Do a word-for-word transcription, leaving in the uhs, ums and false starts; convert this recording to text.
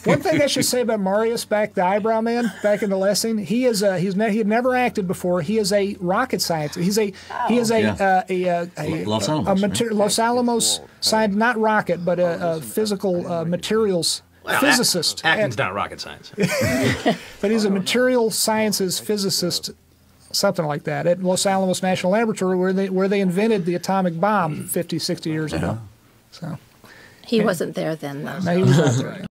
One thing I should say about Marius, back the eyebrow man, back in the lesson, he is a, he's ne he had never acted before. He is a rocket scientist. He's a oh. he is a yeah. uh, a, a, a Los a, Alamos, a right? Los Alamos scientist, not rocket, but a, a physical uh, materials well, physicist. Act, acting's not rocket science. But he's a material sciences physicist. Something like that at Los Alamos National Laboratory, where they where they invented the atomic bomb fifty, sixty years ago. So he yeah. wasn't there then, though. No, he was not there.